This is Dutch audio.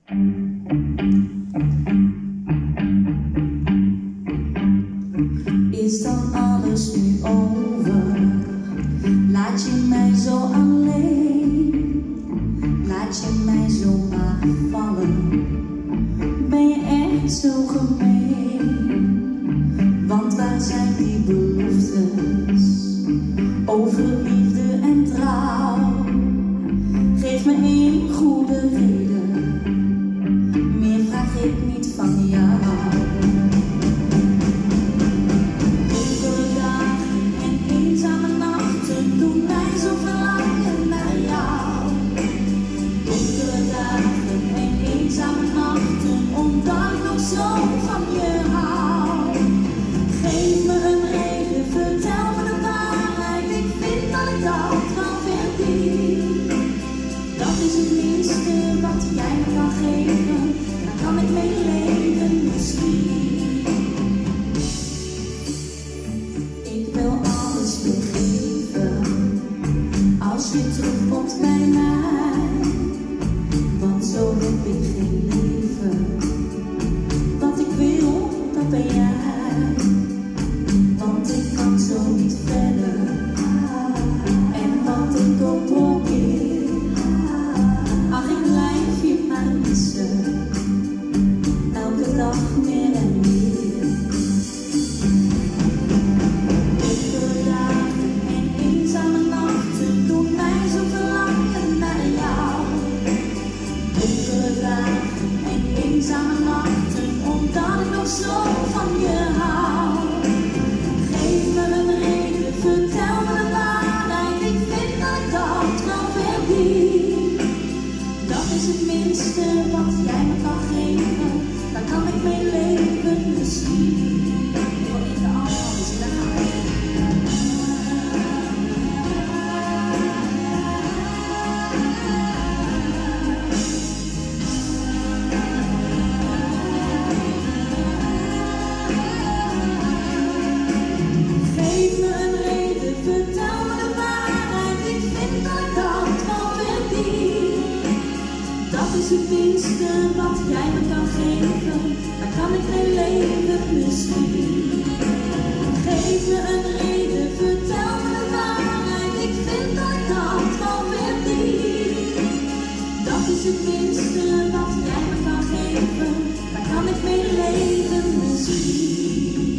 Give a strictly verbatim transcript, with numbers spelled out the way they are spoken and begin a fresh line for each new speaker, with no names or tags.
Is dan alles nu over? Laat je mij zo alleen? Laat je mij zomaar vallen? Ben je echt zo gemeen? Want waar zijn die beloftes over liefde en trouw? Geef me één goede reden, meer vraag ik niet van jou. Als je terugkomt bij mij, want zo heb ik geen leven. Wat ik wil, dat ben jij, want ik kan zo niet verder. En wat ik ook probeer, ach ik blijf je maar missen, elke dag meer en meer. Het minste wat jij me kan geven, dan kan ik mijn leven misschien. Ik wil niet de alles geef me een reden, vertel me de waarheid. Ik vind dat ik dat wel verdien. Dat is het minste wat jij me kan geven, dan kan ik mijn leven misschien. Geef me een reden, vertel me de waarheid. Ik vind dat ik dat wel verdien. Dat is het minste wat jij me kan geven, dan kan ik mijn leven misschien.